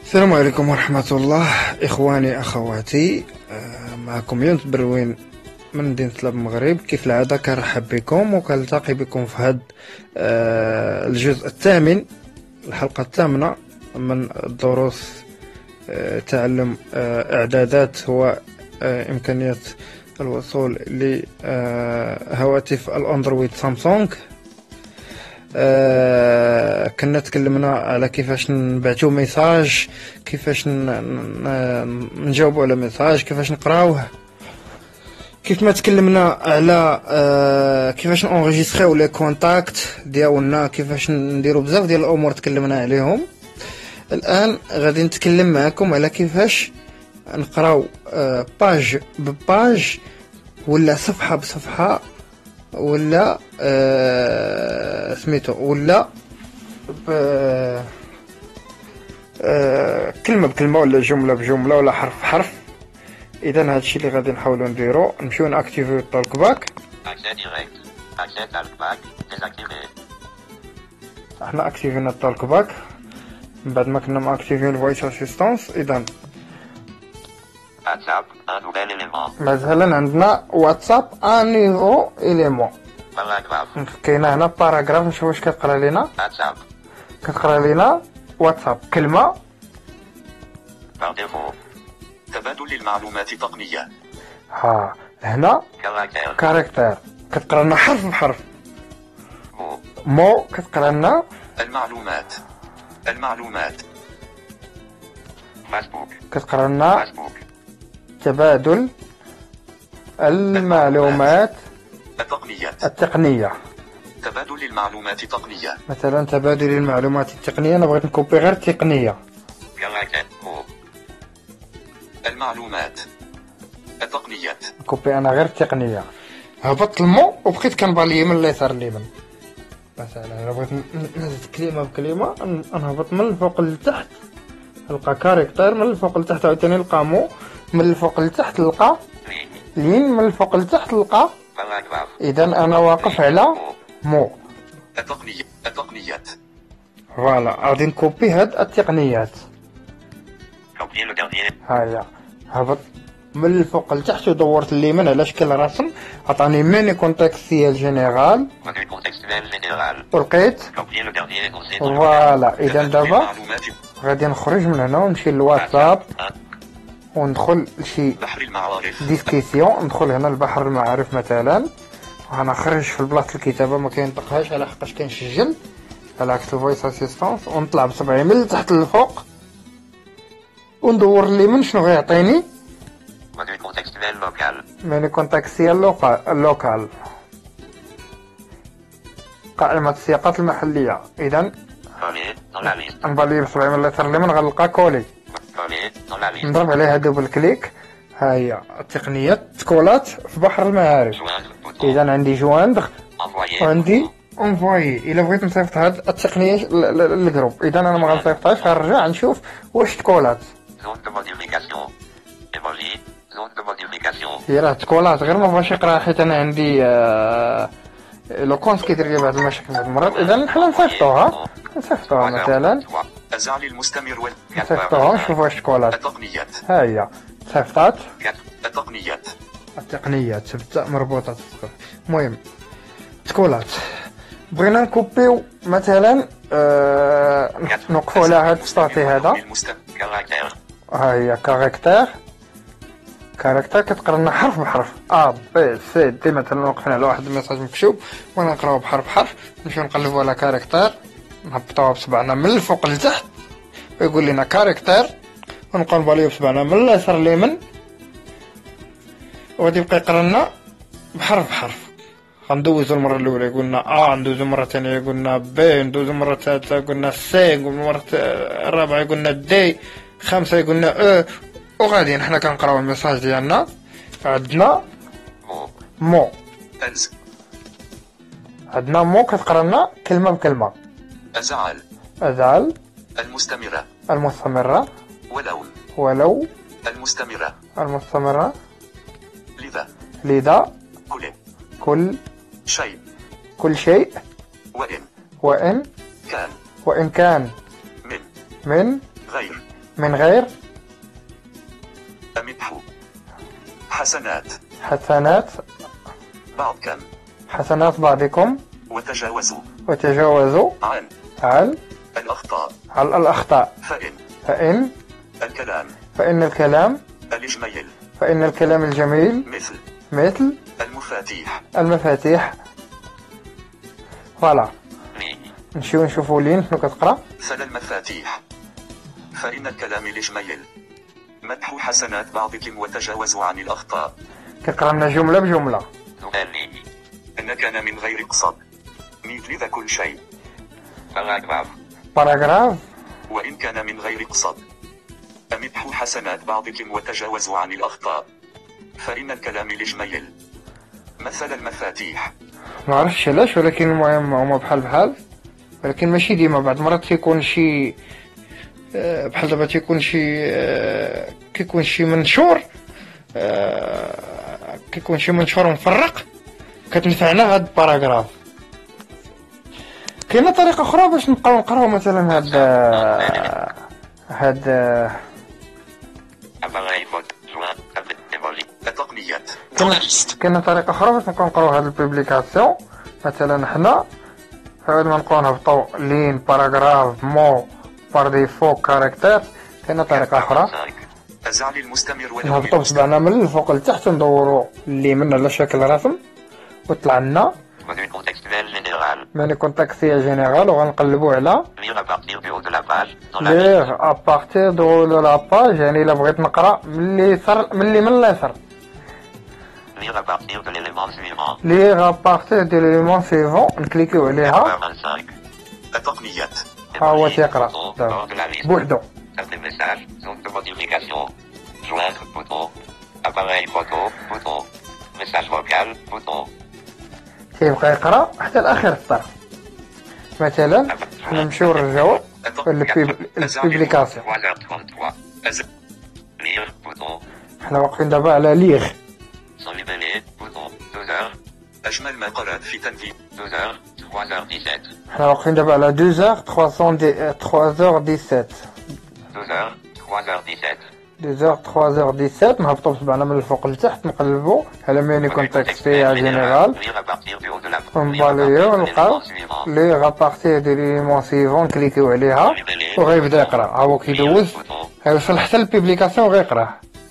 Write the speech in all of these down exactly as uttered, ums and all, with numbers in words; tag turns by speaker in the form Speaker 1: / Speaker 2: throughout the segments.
Speaker 1: السلام عليكم ورحمة الله إخواني أخواتي. معكم يونس بروين من مدينة لاب المغرب. كيف العادة كنرحب بكم وكنلتقي بكم في هذا الجزء الثامن، الحلقة الثامنة من دروس تعلم إعدادات وإمكانية الوصول لهواتف الأندرويد سامسونج. آه كنا تكلمنا على كيفاش نبعثوا ميساج، كيفاش نجاوبوا على ميساج، كيفاش نقراوه، كيف ما تكلمنا على آه كيفاش نونجستريو لي كونتاكت ديالنا، كيفاش نديروا بزاف ديال الامور تكلمنا عليهم. الان غادي نتكلم معكم على كيفاش نقراو آه باج بباج ولا صفحه بصفحه ولا آه سميتو ولا آه آه كلمه بكلمه ولا جمله بجمله ولا حرف بحرف. اذا هادشي اللي غادي نحاولوا نديرو، نمشيو ناكتيفيو التالك باك. احنا اكتيفينا التالك باك من بعد ما كنا ماكتيفيين الفويس اسيستانس. اذا مثلا عندنا واتساب ان نيفو اليمون، كاينه هنا باراغراف. نشوف واش كتقرا لينا. كتقرا لينا واتساب كلمه
Speaker 2: تبادل المعلومات تقنية.
Speaker 1: ها هنا كاركتير كتقرا لنا حرف بحرف. مو كتقرا لنا
Speaker 2: المعلومات المعلومات. فيسبوك
Speaker 1: كتقرا لنا تبادل المعلومات
Speaker 2: التقنية.
Speaker 1: التقنية.
Speaker 2: تبادل المعلومات تقنية.
Speaker 1: مثلا تبادل المعلومات التقنية، انا بغيت نكوبي غير التقنية.
Speaker 2: المعلومات التقنيات.
Speaker 1: كوبي انا غير التقنية. هبطت المو وبقيت كنبالي من اليسار لليمين. مثلا انا بغيت نزيد كلمة بكلمة، نهبط من الفوق لتحت نلقى كاركتير، من الفوق لتحت عاوتاني نلقى مو، من الفوق لتحت نلقى لين، من الفوق لتحت نلقى. اذا انا واقف على مو
Speaker 2: التقنية التقنيات.
Speaker 1: فوالا غادي نكوبي هاد التقنيات. هيا هبط من الفوق لتحت ودورت اليمين على شكل رسم، عطاني ميني كونتكستيال جينيرال ولقيت فوالا. اذا دابا غادي نخرج من هنا ونمشي للواتساب وندخل لشي
Speaker 2: بحر المعارف
Speaker 1: ديسكسيون. ندخل هنا لبحر المعارف مثلا، وغنخرج في بلاصه الكتابه ما كينطقهاش على حقاش كنسجل على عكس الفويس اسيستانس، ونطلع بصبعي من التحت للفوق وندور اليمين شنو غيعطيني. ميني كونتكستيال لوكال، قائمة السياقات المحلية. إذا نبالي بصبعي من اليسار لليمين غنلقى كولي، نضرب عليها دوبل كليك. ها هي التقنية تكولات في بحر المعارف. إذا عندي جواندغ وعندي انفوي. إلا بغيت نصيفط هاد التقنية للجروب، إذا أنا ما غنصيفطهاش، غنرجع نشوف واش تكولات. هي راه تكولات غير ما بغاش يقرا حيت أنا عندي آه لو كونت كيدير لي بعض المشاكل بعض المرات. إذا حنا نصيفطوها نصيفطوها مثلا
Speaker 2: الزعل المستمر وال
Speaker 1: نصيفطوها نشوف واش تكولات.
Speaker 2: التقنيات.
Speaker 1: ها هي صيفطات
Speaker 2: التقنيات
Speaker 1: التقنيات تبدا مربوطة. المهم تكولات بغينا نكوبيو مثلا آه نوقفوا على هاد السطاتي هذا. ها هي كاركتير كاركتير كتقرا لنا حرف بحرف ا بي سي دي. مثلا وقفنا على واحد الميساج مكتوب وانا نقراو بحرف بحرف، نمشيو نقلبوا على كاركتير نهبطوها بصبعنا من الفوق لتحت ويقول لنا كاركتير، ونبقاو نباليو بصبعنا من اليسار لليمين وغادي يبقى يقرا لنا بحرف بحرف. غندوزو المره الاولى يقولنا ا، ندوزو مره ثانيه يقولنا بي، ندوزو مره ثالثه يقولنا سي، المره الرابعه يقولنا دي، خمسه يقولنا او، وغادي حنا كنقراو الميساج ديالنا. عندنا مو عندنا مو كتقرا لنا كلمه بكلمه.
Speaker 2: الزعل
Speaker 1: الزعل
Speaker 2: المستمرة
Speaker 1: المستمره،
Speaker 2: ولو
Speaker 1: ولو
Speaker 2: المستمرة
Speaker 1: المستمره،
Speaker 2: لذا
Speaker 1: لذا
Speaker 2: كل
Speaker 1: كل
Speaker 2: شيء
Speaker 1: كل شيء،
Speaker 2: وإن
Speaker 1: وإن
Speaker 2: كان
Speaker 1: وإن كان
Speaker 2: من
Speaker 1: من
Speaker 2: غير
Speaker 1: من غير
Speaker 2: أمدح. حسنات.
Speaker 1: حسنات
Speaker 2: بعضكم.
Speaker 1: حسنات بعضكم.
Speaker 2: وتجاوزوا.
Speaker 1: وتجاوزوا
Speaker 2: عن
Speaker 1: عن
Speaker 2: الأخطاء.
Speaker 1: على الأخطاء.
Speaker 2: فإن
Speaker 1: فإن
Speaker 2: الكلام.
Speaker 1: فإن الكلام
Speaker 2: الجميل.
Speaker 1: فإن الكلام الجميل
Speaker 2: مثل
Speaker 1: مثل
Speaker 2: المفاتيح.
Speaker 1: المفاتيح. فوالا نمشيو نشوفو لين شنو كتقرا.
Speaker 2: مثل المفاتيح. فإن الكلام الجميل مدح حسنات بعضكم وتجاوزوا عن الأخطاء.
Speaker 1: كيقرا لنا جملة بجملة.
Speaker 2: أن كان من غير قصد مثل ذا كل شيء. باراجراف.
Speaker 1: باراجراف.
Speaker 2: وإن كان من غير قصد أمدح حسنات بعضكم وتجاوزوا عن الأخطاء. فإن الكلام الجميل مثل المفاتيح.
Speaker 1: ما عرفتش علاش، ولكن المهم هما بحال بحال، ولكن ماشي ديما. بعض المرات كيكون شي بحال دابا تيكون شي كيكون شي منشور كيكون شي منشور مفرق كتنفعنا هاد الباراجراف. كاينه طريقه اخرى باش نبقاو نقراو مثلا هاد هاد
Speaker 2: التقنيات.
Speaker 1: كاينه طريقه اخرى باش نبقاو نقراو هاد البوبليكاسيون. مثلا حنا فهاد ما نبقاو نهبطو لين باراجراف مو بار ديفو كاركتير. كاينه طريقه اخرى
Speaker 2: الزعل المستمر ولو
Speaker 1: نهبطو بصبعنا من الفوق لتحت وندورو اليمين على شكل رسم وطلع لنا ماني كونتاكسيا جينيرال، وغنقلبو على ليغ ابارتير دو لا باج. يعني الا بغيت نقرا من اليسار من اليمين لليسار. ليغ ابارتير دو ليليمون سيفون نكليكيو عليها.
Speaker 2: التقنيات.
Speaker 1: ها هو تيقرا بوحدو. كيبقى يقرا حتى لاخر السطر. مثلا حنا نمشيو نرجعو للبوبليكاسيون. حنا واقفين دابا على ليغ.
Speaker 2: أجمل ما قرأت في تنفيذ.
Speaker 1: حنا واقفين دابا على deux heures trois heures dix-sept. deux heures trois heures dix-sept. نهبطو بصبعنا من الفوق لتحت نقلبو على ميني كونتاكسيا جينيرال ونباليو ونلقاو ليغ ابارتير دو ليليمون سيفون نكليكيو عليها وغيبدا يقرا. ها هو كيدوز غيوصل حتى للبوبليكاسيون وغيقراه.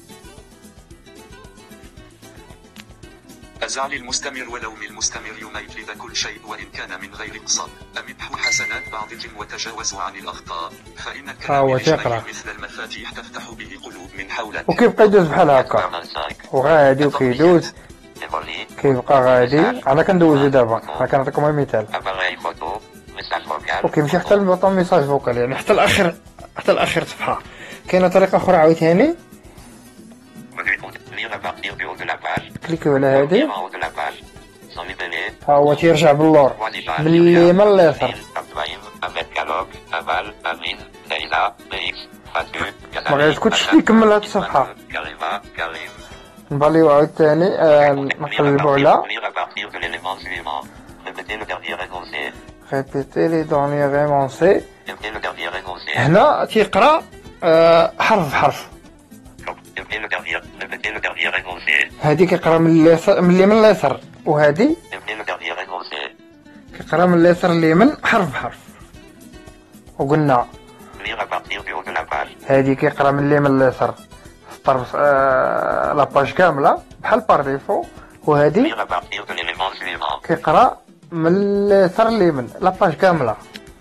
Speaker 2: الزعل المستمر ولوم المستمر يميت لذا كل شيء وإن كان من غير قصد. أمدح حسنات بعضكم وتجاوزوا عن الأخطاء. فإن الكلام الجميل مثل المفاتيح تفتح به قلوب من حولك.
Speaker 1: وكيبقى يدوز بحال هكا وغادي وكيدوز كيبقى غادي. انا كندوزو دابا، انا كنعطيكم غير مثال. وكيمشي حتى لبوطون ميساج فوكال، يعني حتى الاخر حتى الاخر صفحه. كاينه طريقه اخرى عاوتاني كليكيو على هادي. ها هو تيرجع باللور من اليمين لليسار. ما غيسكتش يكمل هاد الصفحه. نباليو عاوتاني نقلبو على ريبيتي لي دوني ريمونسي. هنا تيقرا حرف بحرف. هادي كيقرا من اليسار من اليمين لليسار، وهادي كيقرا من اليسار لليمين حرف بحرف. وقلنا هادي كيقرا من اليمين لليسار طرف آه لاباج كامله بحال بار ديفو، وهادي كيقرا من اليسار لليمين لاباج كامله.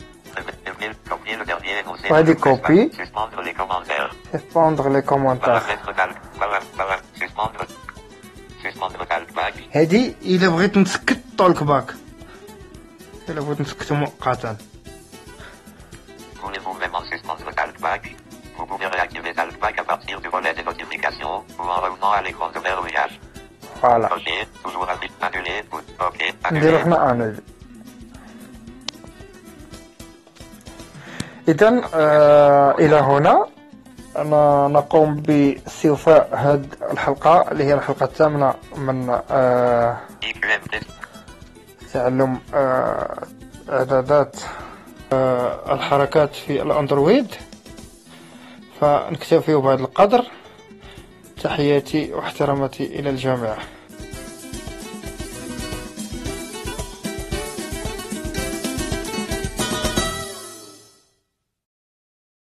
Speaker 1: وهادي كوبي سسبوندر لي كومونتير. هادي الا بغيت نسكت طولك باك، الا بغيت نسكتو مؤقتا.
Speaker 2: Vous pouvez réactiver Talkback à partir du volet des notifications ou en revenant à l'écran de verrouillage.
Speaker 1: Voilà.
Speaker 2: Ok, toujours annulé, ok,
Speaker 1: نديرو حنا انول. إذن آه إلى هنا أنا نقوم باستيفاء هذه الحلقة اللي هي الحلقة الثامنة من آه تعلم آه إعدادات آه الحركات في الأندرويد. فنكتفي بهذا القدر. تحياتي واحتراماتي إلى الجامعة.